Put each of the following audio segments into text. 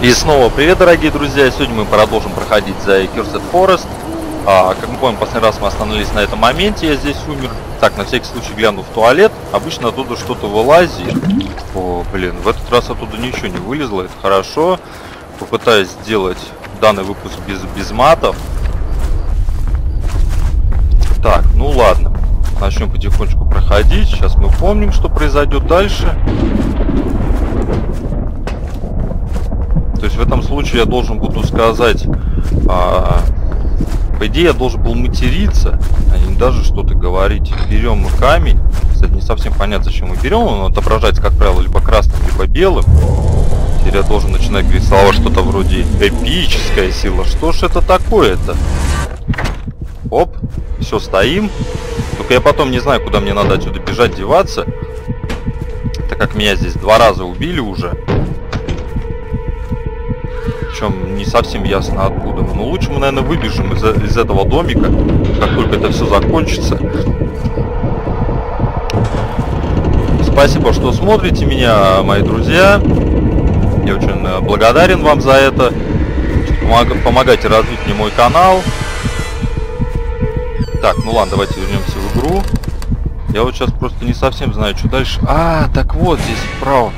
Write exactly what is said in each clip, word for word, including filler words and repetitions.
И снова привет, дорогие друзья! Сегодня мы продолжим проходить за Cursed Forest. А, как мы помним, последний раз мы остановились на этом моменте, я здесь умер. Так, на всякий случай гляну в туалет. Обычно оттуда что-то вылазит. О, блин, в этот раз оттуда ничего не вылезло, это хорошо. Попытаюсь сделать данный выпуск без, без матов. Так, ну ладно. Начнем потихонечку проходить. Сейчас мы помним, что произойдет дальше. То есть в этом случае я должен буду сказать, а, по идее я должен был материться, а не даже что-то говорить. Берем мы камень. Кстати, не совсем понятно, зачем мы берем. Он отображается, как правило, либо красным, либо белым. Теперь я должен начинать говорить слова что-то вроде эпическая сила. Что ж это такое-то? Оп, все, стоим. Только я потом не знаю, куда мне надо отсюда бежать, деваться. Так как меня здесь два раза убили уже. Причем не совсем ясно откуда. Но лучше мы, наверное, выбежим из, из этого домика, как только это все закончится. Спасибо, что смотрите меня, мои друзья. Я очень благодарен вам за это. Помог, помогайте развить мне мой канал. Так, ну ладно, давайте вернемся в игру. Я вот сейчас просто не совсем знаю, что дальше. А, так вот, здесь вправо.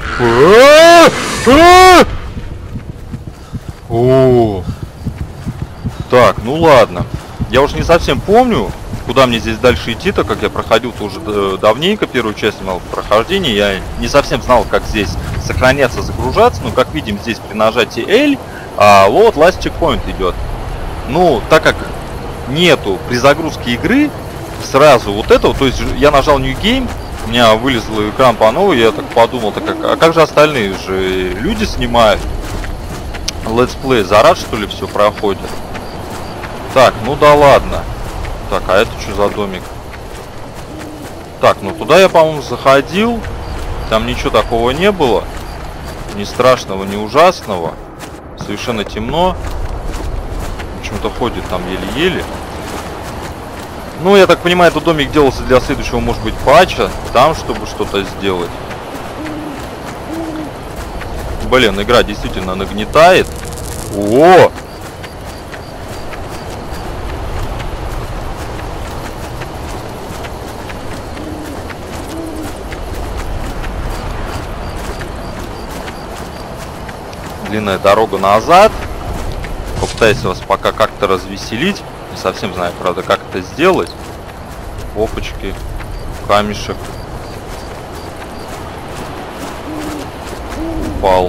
О, так, ну ладно. Я уже не совсем помню, куда мне здесь дальше идти, так как я проходил-то уже давненько первую часть моего прохождения. Я не совсем знал, как здесь сохраняться, загружаться. Но, как видим, здесь при нажатии L, а вот last checkpoint идет. Ну, так как нету при загрузке игры сразу вот этого, то есть я нажал New Game, у меня вылезл экран по новой, я так подумал, так как, а как же остальные же люди снимают? Летсплей за раз, что ли, все проходит? Так, ну да ладно. Так, а это что за домик? Так, ну туда я, по-моему, заходил. Там ничего такого не было. Ни страшного, ни ужасного. Совершенно темно. Почему-то ходит там еле-еле. Ну, я так понимаю, этот домик делался для следующего, может быть, патча. Там, чтобы что-то сделать. Блин, игра действительно нагнетает. О! Длинная дорога назад. Попытаюсь вас пока как-то развеселить. Не совсем знаю, правда, как это сделать. Опачки. Камешек. Упал.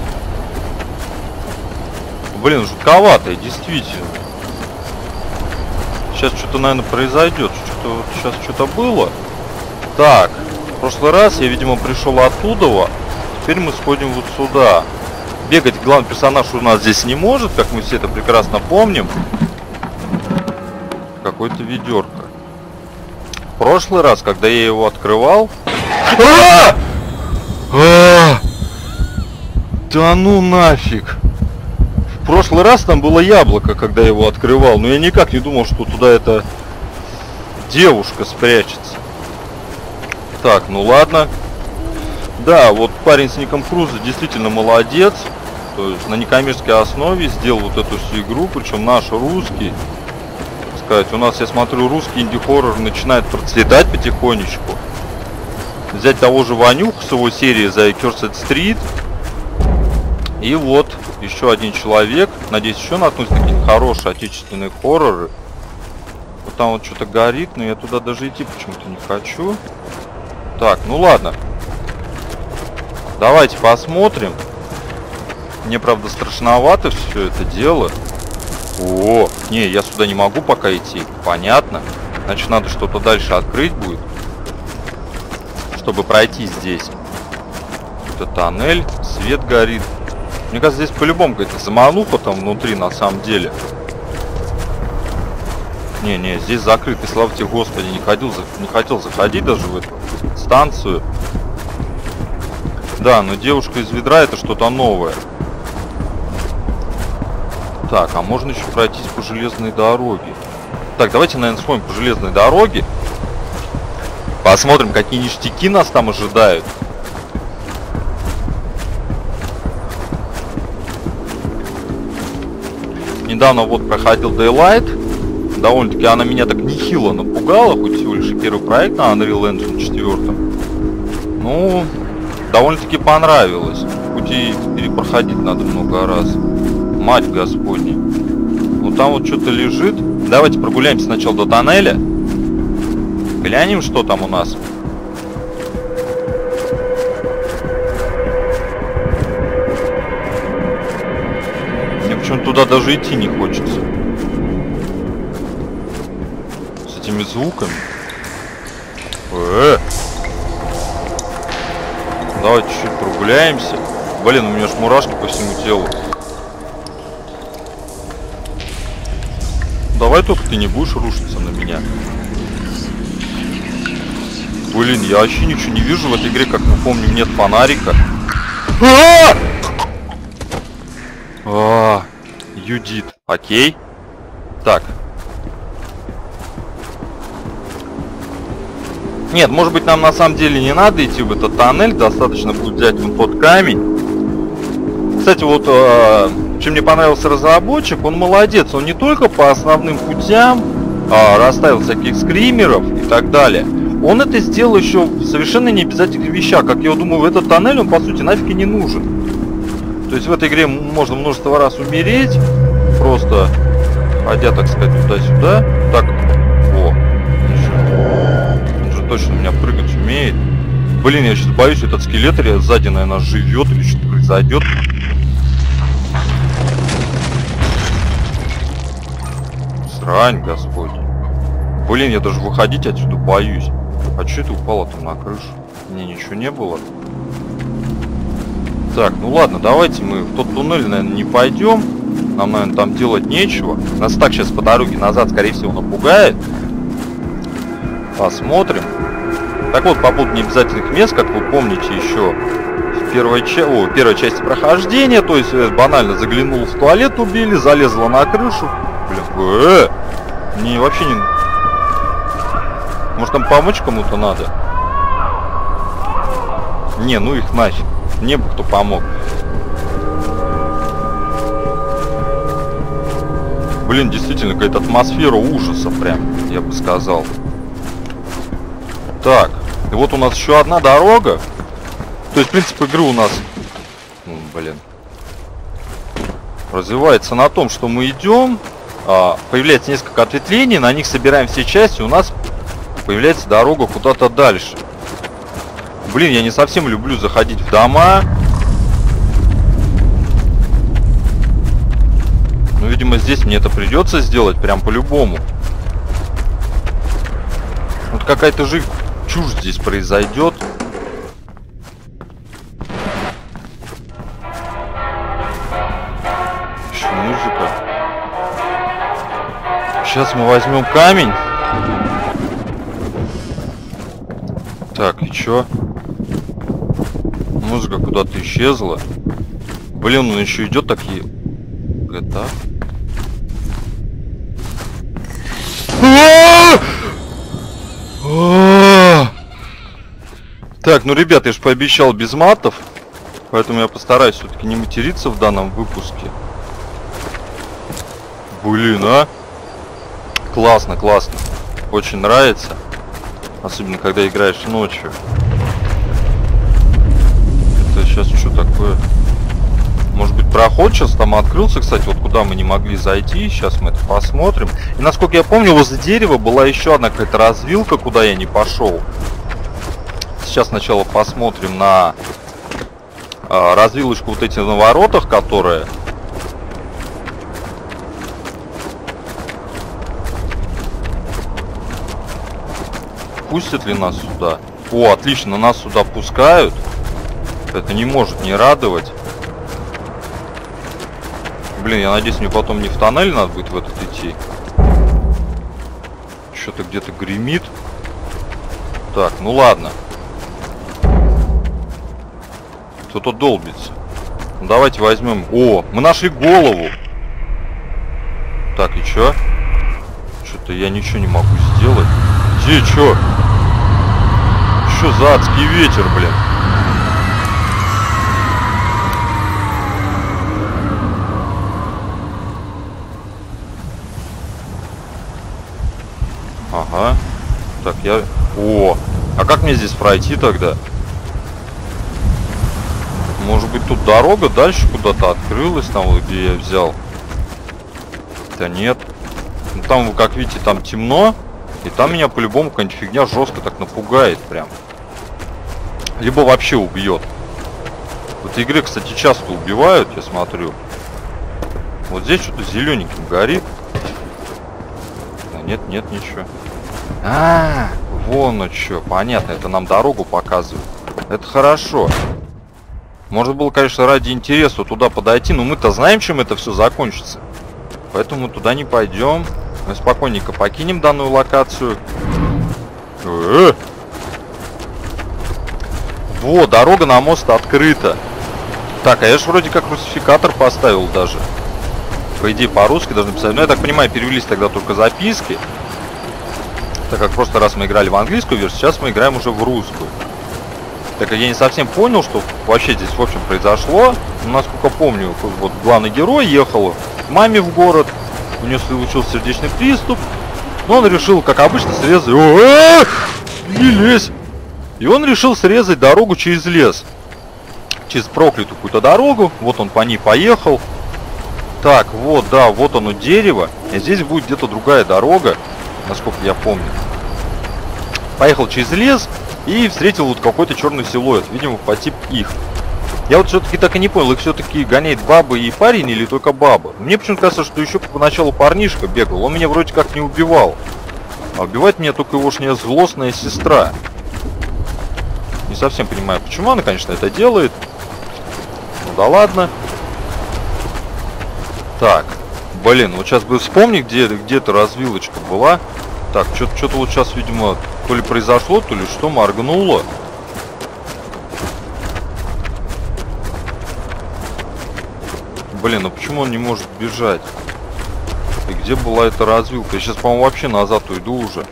Блин, жутковатое, действительно. Сейчас что-то, наверное, произойдет. Что-то вот сейчас что-то было. Так, в прошлый раз я, видимо, пришел оттуда. Теперь мы сходим вот сюда. Бегать главный персонаж у нас здесь не может, как мы все это прекрасно помним. Какой-то ведерко. В прошлый раз, когда я его открывал... А! А! Да ну нафиг! В прошлый раз там было яблоко, когда я его открывал, но я никак не думал, что туда эта девушка спрячется. Так, ну ладно. Да, вот парень с ником Круза действительно молодец. То есть на некоммерческой основе сделал вот эту всю игру, причем наш русский. Так сказать, у нас, я смотрю, русский инди-хоррор начинает процветать потихонечку. Взять того же Ванюху с его серии The Cursed Street. И вот еще один человек. Надеюсь, еще наткнусь на какие-то хорошие отечественные хорроры. Вот там вот что-то горит, но я туда даже идти почему-то не хочу. Так, ну ладно. Давайте посмотрим. Мне, правда, страшновато все это дело. О, не, я сюда не могу пока идти. Понятно. Значит, надо что-то дальше открыть будет, чтобы пройти здесь. Это тоннель, свет горит. Мне кажется, здесь по-любому какая-то замануха там внутри, на самом деле. Не-не, здесь закрыто, слава тебе, Господи, не хотел, не хотел заходить даже в эту станцию. Да, но девушка из ведра — это что-то новое. Так, а можно еще пройтись по железной дороге. Так, давайте, наверное, сходим по железной дороге. Посмотрим, какие ништяки нас там ожидают. недавно вот проходил Daylight. Довольно-таки она меня так нехило напугала, хоть всего лишь и первый проект на Unreal Engine четыре. Ну, довольно-таки понравилось. Хоть и перепроходить надо много раз. Мать Господня. Ну там вот что-то лежит. Давайте прогуляемся сначала до тоннеля. Глянем, что там у нас. Мне почему-то туда даже идти не хочется. С этими звуками. Э-э. Давайте чуть-чуть прогуляемся. Блин, у меня ж мурашки по всему телу. Давай только ты не будешь рушиться на меня. Блин, я вообще ничего не вижу в этой игре, как мы помним, нет фонарика. А! А, Юдит. Окей. Так. Нет, может быть, нам на самом деле не надо идти в этот тоннель. Достаточно будет взять вон тот камень. Кстати, вот э, чем мне понравился разработчик, он молодец. Он не только по основным путям э, расставил всяких скримеров и так далее. Он это сделал еще в совершенно необязательных вещах. Как я думаю, в этот тоннель он, по сути, нафиг и не нужен. То есть в этой игре можно множество раз умереть, просто ходя, так сказать, туда-сюда. Так, о, он же точно меня прыгать умеет. Блин, я сейчас боюсь, этот скелет сзади, наверное, живет или что-то произойдет. Срань, Господь. Блин, я даже выходить отсюда боюсь. А что это упало там на крышу? Мне ничего не было. Так, ну ладно, давайте мы в тот туннель, наверное, не пойдем. Нам, наверное, там делать нечего. Нас так сейчас по дороге назад, скорее всего, напугает. Посмотрим. Так вот, по поводу необязательных мест, как вы помните, еще в первой, ча О, первой части прохождения, то есть банально заглянул в туалет, убили, залезла на крышу. Блин, э -э! Не, вообще не... Может, там помочь кому-то надо? Не, ну их нафиг. Мне бы кто помог. Блин, действительно, какая-то атмосфера ужаса прям, я бы сказал. Так, и вот у нас еще одна дорога. То есть, принцип игры у нас... Ну, блин. Развивается на том, что мы идем. А, появляется несколько ответвлений, на них собираем все части, у нас появляется дорога куда-то дальше. Блин, я не совсем люблю заходить в дома. Ну, видимо, здесь мне это придется сделать прям по-любому. Вот какая-то же чушь здесь произойдет. Еще музыка. Сейчас мы возьмем камень. Так, и чё? Музыка куда-то исчезла. Блин, он еще идет такие. Это. Так, ну, ребят, я же пообещал без матов. Поэтому я постараюсь все-таки не материться в данном выпуске. Блин, а? Классно, классно. Очень нравится. Особенно, когда играешь ночью. Это сейчас что такое? Может быть, проход сейчас там открылся, кстати, вот куда мы не могли зайти. Сейчас мы это посмотрим. И насколько я помню, возле дерева была еще одна какая-то развилка, куда я не пошел. Сейчас сначала посмотрим на а, развилочку вот эти на воротах, которые... Пустят ли нас сюда? О, отлично, нас сюда пускают. Это не может не радовать. Блин, я надеюсь, мне потом не в тоннель надо будет в этот идти. Что-то где-то гремит. Так, ну ладно. Кто-то долбится. Ну, давайте возьмем... О, мы нашли голову. Так, и чё? Что-то я ничего не могу сделать. Где, чё? Что за адский ветер, блин? Так, я... О! А как мне здесь пройти тогда? Может быть, тут дорога дальше куда-то открылась, там вот где я взял? Да нет. Ну, там, вы как видите, там темно. И там меня по-любому какая-нибудь фигня жестко так напугает прям. Либо вообще убьет. В этой игре, кстати, часто убивают, я смотрю. Вот здесь что-то зелененьким горит. Да нет, нет, ничего. А, вон оно что. Понятно, это нам дорогу показывает. Это хорошо. Может было, конечно, ради интереса туда подойти, но мы-то знаем, чем это все закончится. Поэтому туда не пойдем. Мы спокойненько покинем данную локацию. Э-э-э! Во, дорога на мост открыта. Так, а я же вроде как русификатор поставил даже. По идее, по-русски должны писать. Но я так понимаю, перевелись тогда только записки. Так как в прошлый раз мы играли в английскую версию, сейчас мы играем уже в русскую. Так как я не совсем понял, что вообще здесь в общем произошло. Но, насколько помню, вот главный герой ехал к маме в город. У нее случился сердечный приступ. Но он решил, как обычно, срезать... О-о-о! Не лезь! И он решил срезать дорогу через лес. Через проклятую какую-то дорогу. Вот он по ней поехал. Так, вот, да, вот оно дерево. И здесь будет где-то другая дорога, насколько я помню. Поехал через лес и встретил вот какой-то черный силуэт. Видимо, по типу их. Я вот все-таки так и не понял, их все-таки гоняет баба и парень или только баба. Мне почему-то кажется, что еще поначалу парнишка бегал. Он меня вроде как не убивал. А убивает меня только егошняя злостная сестра. Не совсем понимаю, почему она, конечно, это делает. Ну да ладно. Так, блин, вот сейчас бы вспомнить, где, где эта развилочка была. Так, что-то что-то вот сейчас, видимо, то ли произошло, то ли что, моргнуло. Блин, ну почему он не может бежать? И где была эта развилка? Я сейчас, по-моему, вообще назад уйду уже.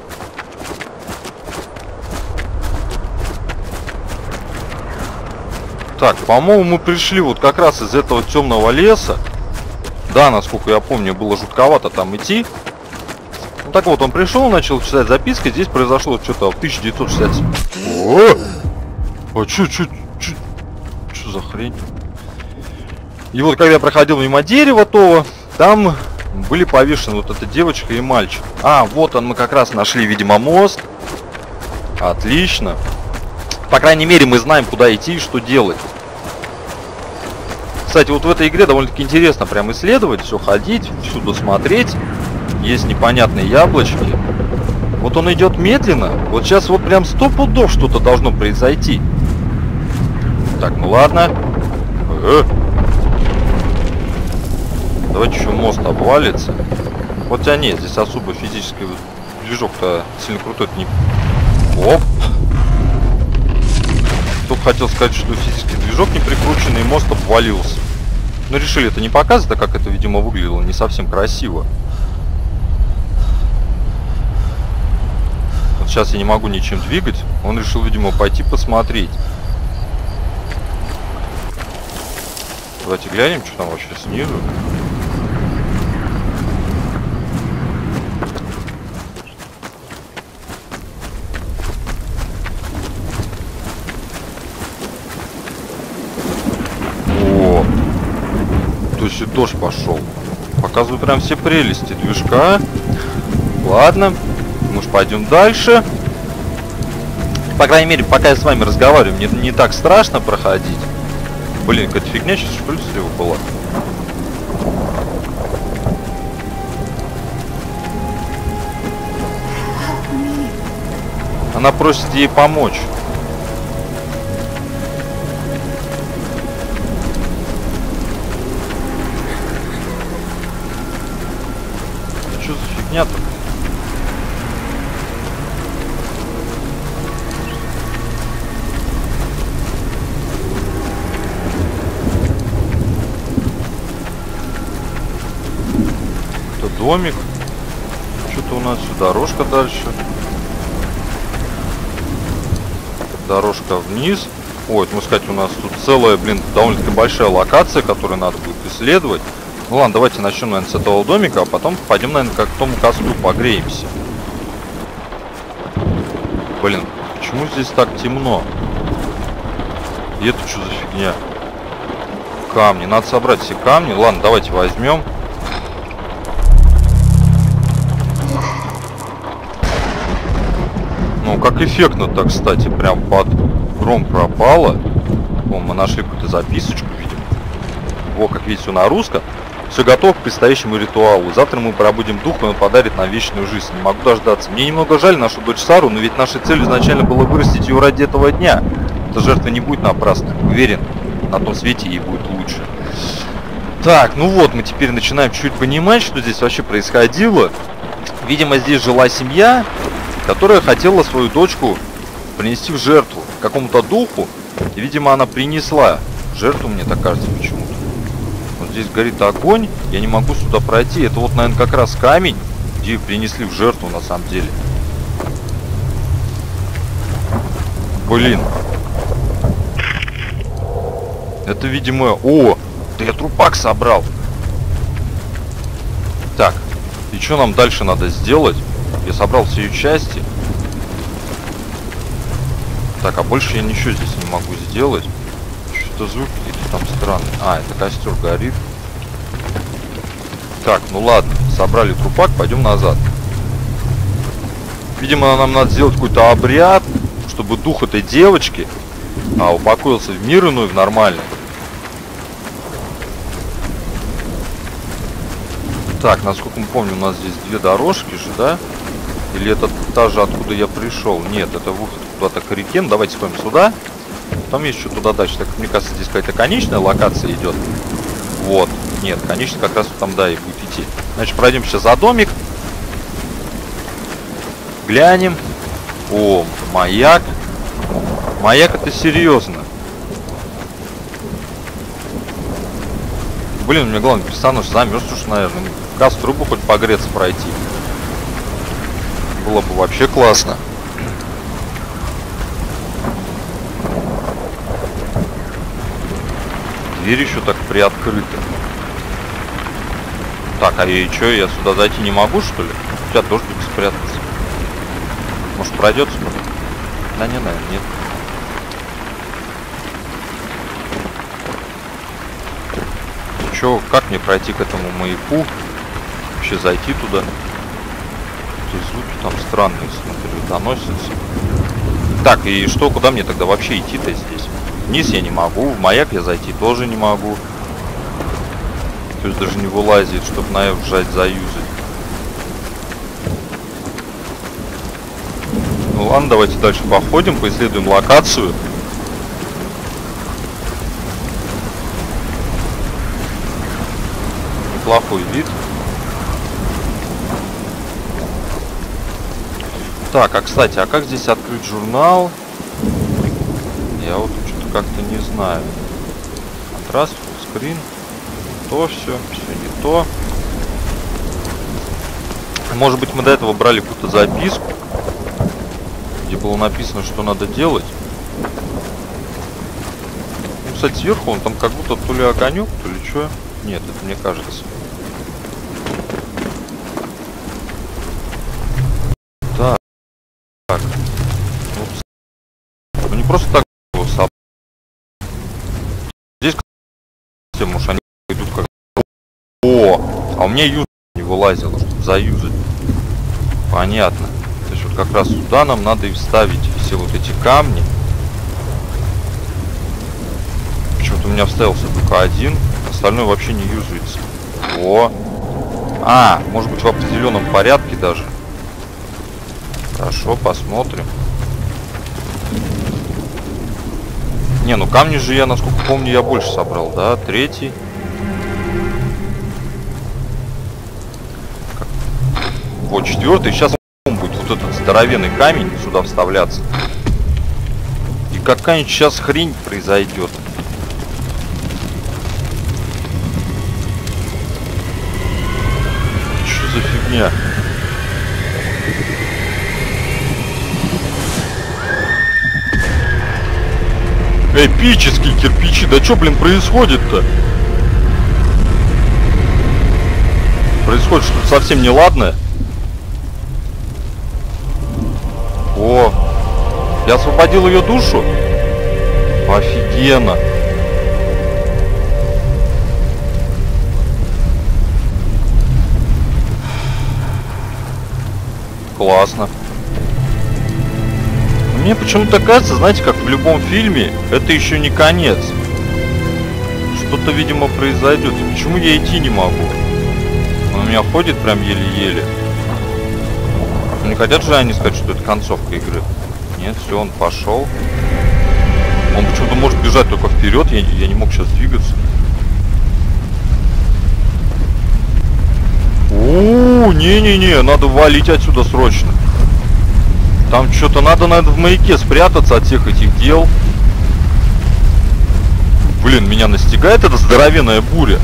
Так, по-моему, мы пришли вот как раз из этого темного леса. Да, насколько я помню, было жутковато там идти. Ну так вот, он пришел, начал читать записки. Здесь произошло что-то в тысяча девятьсот шестьдесят седьмом. О! А чё, чё, чё, чё за хрень? И вот когда я проходил мимо дерева, то там были повешены вот эта девочка и мальчик. А, вот он, мы как раз нашли, видимо, мост. Отлично. По крайней мере, мы знаем, куда идти и что делать. Кстати, вот в этой игре довольно-таки интересно прям исследовать, все ходить, всюду смотреть. Есть непонятные яблочки. Вот он идет медленно. Вот сейчас вот прям сто пудов что-то должно произойти. Так, ну ладно. Э-э. Давайте еще мост обвалится. Хотя нет, здесь особо физический движок-то сильно крутой. Не... Оп! Только хотел сказать, что физический движок не прикрученный, и мост обвалился. Но решили это не показывать, так как это, видимо, выглядело не совсем красиво. Вот сейчас я не могу ничем двигать. Он решил, видимо, пойти посмотреть. Давайте глянем, что там вообще снизу. То есть и дождь пошел. Показываю прям все прелести движка. Ладно, мы ж пойдем дальше. По крайней мере, пока я с вами разговариваю, мне не так страшно проходить. Блин, какая-то фигня сейчас что ли слева была. Она просит ей помочь. Что за фигня-то? Это домик. Что-то у нас все, дорожка дальше. Дорожка вниз. Ой, это, можно сказать, у нас тут целая, блин, довольно-таки большая локация, которую надо будет исследовать. Ну ладно, давайте начнем, наверное, с этого домика, а потом пойдем, наверное, как к тому костру погреемся. Блин, почему здесь так темно? И это что за фигня? Камни. Надо собрать все камни. Ладно, давайте возьмем. Ну, как эффектно так, кстати. Прям под гром пропало. О, мы нашли какую-то записочку, видимо. Во, как видите, все на русском. Все готово к предстоящему ритуалу. Завтра мы пробудим дух, и он подарит нам вечную жизнь. Не могу дождаться. Мне немного жаль нашу дочь Сару, но ведь нашей целью изначально было вырастить ее ради этого дня. Эта жертва не будет напрасной. Уверен, на том свете ей будет лучше. Так, ну вот, мы теперь начинаем чуть понимать, что здесь вообще происходило. Видимо, здесь жила семья, которая хотела свою дочку принести в жертву какому-то духу. И, видимо, она принесла жертву, мне так кажется, почему-то. Вот здесь горит огонь, я не могу сюда пройти. Это вот, наверное, как раз камень, где принесли в жертву на самом деле. Блин. Это, видимо... О! Да я трупак собрал. Так. И что нам дальше надо сделать? Я собрал все ее части. Так, а больше я ничего здесь не могу сделать. Что-то звуки какие-то там странные. А, это костер горит. Так, ну ладно. Собрали трупак, пойдем назад. Видимо, нам надо сделать какой-то обряд, чтобы дух этой девочки а, упокоился в мир иной, в нормальный. Так, насколько мы помним, у нас здесь две дорожки же, да? Или это та же, откуда я пришел? Нет, это выход куда-то к реке. Ну, давайте сходим сюда. Там есть еще туда дальше. Так, мне кажется, здесь какая-то конечная локация идет. Вот. Нет, конечная как раз там, да, и будет идти. Значит, пройдем сейчас за домик. Глянем. О, маяк. Маяк, это серьезно. Блин, у меня главный персонаж замерз уж, наверное. В газ трубу хоть погреться пройти. Было бы вообще классно. Дверь еще так приоткрыта. Так, а и что, я сюда зайти не могу, что ли? У тебя дождик спрятался. Может, пройдет сюда? Да не, наверное, нет. Че, как мне пройти к этому маяку? Вообще зайти туда? Эти звуки там странные, смотрю, доносятся. Так, и что, куда мне тогда вообще идти-то здесь? Вниз я не могу, в маяк я зайти тоже не могу. То есть даже не вылазит, чтобы на F вжать, заюзать. Ну ладно, давайте дальше походим, поисследуем локацию. Неплохой вид. Так, а кстати, а как здесь открыть журнал? Я вот что-то как-то не знаю. Контраст, фуллскрин. То все, все не то. Может быть, мы до этого брали какую-то записку, где было написано, что надо делать. Ну, кстати, сверху он там как будто то ли огонек, то ли что. Нет, это мне кажется. Так. Так. Ну, не просто так его собрать. Здесь, кстати, может, они идут как... О! А у меня юз не вылазило, чтобы заюзать. Понятно. То есть вот как раз сюда нам надо и вставить все вот эти камни. Почему-то у меня вставился только один. Остальное вообще не юзается. О! А, может быть в определенном порядке даже. Хорошо, посмотрим. Не, ну камни же я, насколько помню, я больше собрал, да? Третий. Вот четвертый. Сейчас будет вот этот здоровенный камень сюда вставляться. И какая-нибудь сейчас хрень произойдет. Что за фигня? Эпические кирпичи. Да что, блин, происходит-то? Происходит что-то совсем неладное. О, Я освободил ее душу? Офигенно. Классно. Мне почему-то кажется, знаете, как в любом фильме, это еще не конец. Что-то, видимо, произойдет. Почему я идти не могу? Он у меня ходит прям еле-еле. Не хотят же они сказать, что это концовка игры? Нет, все, он пошел. Он почему-то может бежать только вперед, я, я не мог сейчас двигаться. О, не-не-не, надо валить отсюда срочно. Там что-то надо, надо в маяке спрятаться от всех этих дел. Блин, меня настигает эта здоровенная буря.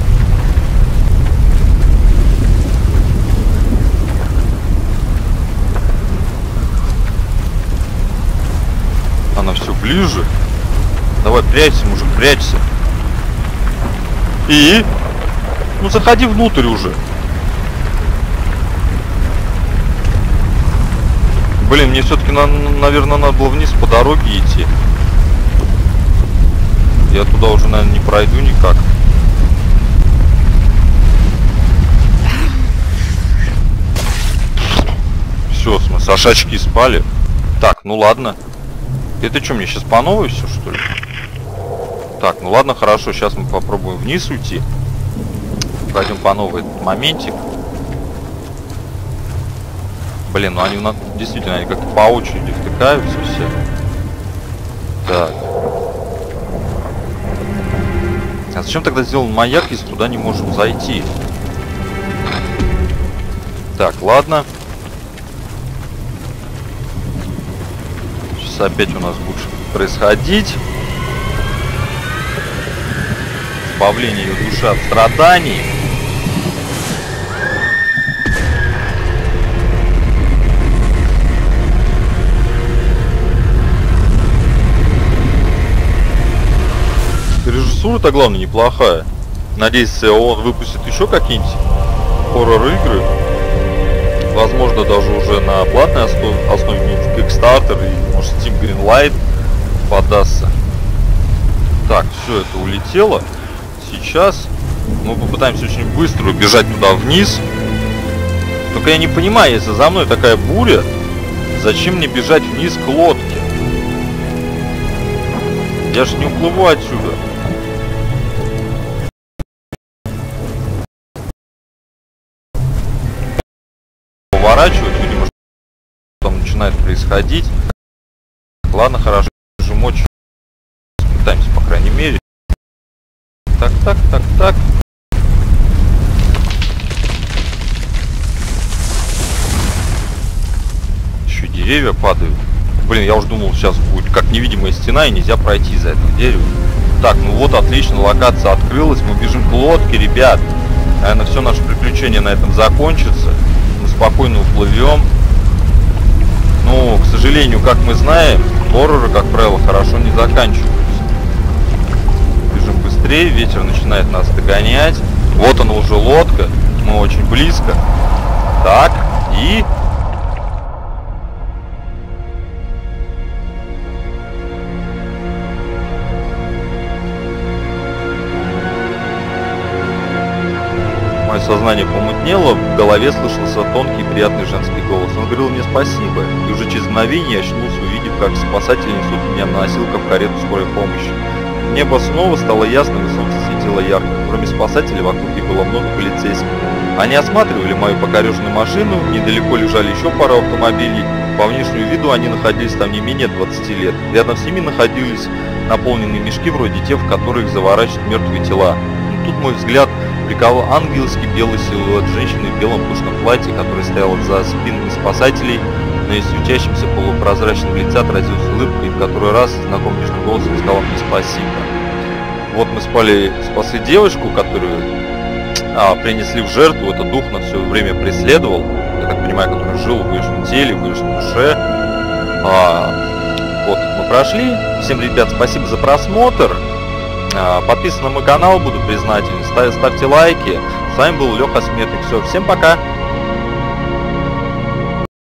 Она все ближе. Давай, прячься, мужик, прячься. И? Ну, заходи внутрь уже. Блин, мне все-таки, на, наверное, надо было вниз по дороге идти. Я туда уже, наверное, не пройду никак. Все, в смысле, аж очки спали. Так, ну ладно. Это что, мне сейчас по новой все, что ли? Так, ну ладно, хорошо, сейчас мы попробуем вниз уйти. Пойдем по новой этот моментик. Блин, ну они у нас действительно они как-то по очереди втыкаются все. Так. А зачем тогда сделан маяк, если туда не можем зайти? Так, ладно. Сейчас опять у нас будет происходить. Избавление ее души от страданий. Режиссура-то, главное, неплохая. Надеюсь, он выпустит еще какие-нибудь хоррор-игры. Возможно, даже уже на платной основе, основе в Kickstarter и, может, Steam Greenlight подастся. Так, все это улетело. Сейчас мы попытаемся очень быстро убежать туда вниз. Только я не понимаю, если за мной такая буря, зачем мне бежать вниз к лодке? Я ж не уплыву отсюда. Поворачивать, видимо, что там начинает происходить. Ладно, хорошо, же мочь. Пытаемся, по крайней мере. Так, так, так, так. Еще деревья падают. Блин, я уже думал, сейчас будет как невидимая стена и нельзя пройти за это дерево. Так, ну вот, отлично, локация открылась. Мы бежим к лодке, ребят. Наверное, все наше приключение на этом закончится. Мы спокойно уплывем. Ну, к сожалению, как мы знаем, хорроры, как правило, хорошо не заканчиваются. Бежим быстрее, ветер начинает нас догонять. Вот она уже лодка. Мы очень близко. Так, и... Мое сознание помутнело, в голове слышался тонкий и приятный женский голос. Он говорил мне спасибо, и уже через мгновение я очнулся, увидев, как спасатели несут меня на носилках в карету скорой помощи. Небо снова стало ясным, и солнце светило ярко. Кроме спасателей в округе было много полицейских. Они осматривали мою покореженную машину, недалеко лежали еще пара автомобилей. По внешнему виду они находились там не менее двадцати лет. Рядом с ними находились наполненные мешки вроде тех, в которых заворачивают мертвые тела. Но тут мой взгляд приковал ангельский белый силуэт женщины в белом пышном платье, которая стояла за спинами спасателей. На ее светящемся полупрозрачном лице отразилась улыбка, и в который раз знакомый нежным голосом сказал мне спасибо. Вот мы спали, спасли девушку, которую а, принесли в жертву. Этот дух нас все время преследовал, я так понимаю, который жил в ее теле, в ее душе. А, вот мы прошли. Всем, ребят, спасибо за просмотр. А, подписывайтесь на мой канал, буду признателен. Ставьте лайки. С вами был Леха Сметник. Все, всем пока.